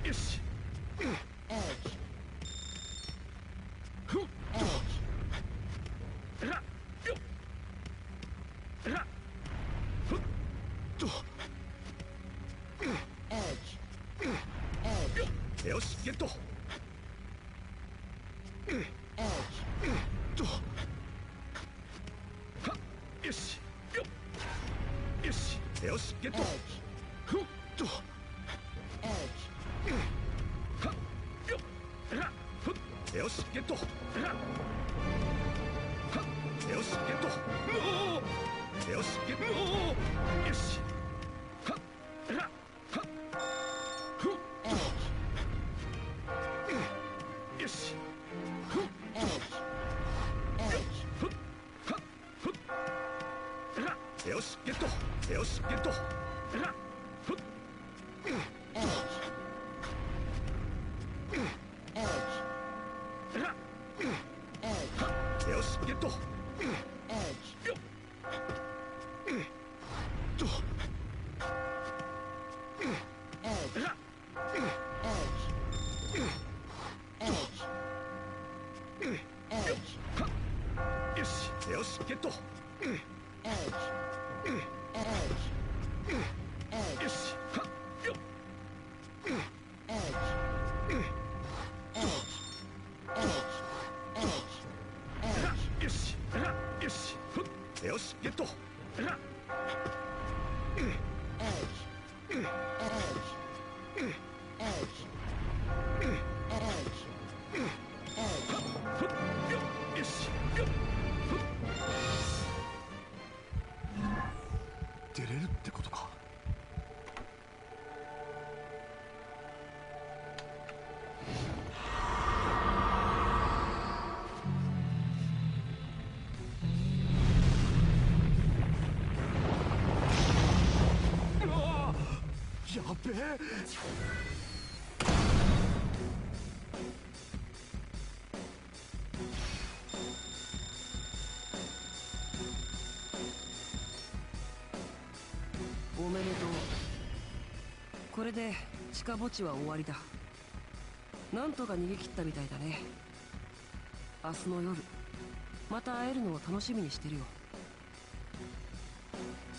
よし。よし、ゲット。よし。よし。よし、ゲット。よし、ゲット。よし、ゲット。よし、ゲット。よし。よし。よし、ゲット。よし、ゲット。よし、ゲット。よし、よし、ゲット。よし。よし。よし。よし、ゲット。よし。 出れるってことか。やべえ。 おめでとう。これで地下墓地は終わりだ。なんとか逃げ切ったみたいだね。明日の夜また会えるのを楽しみにしてるよ。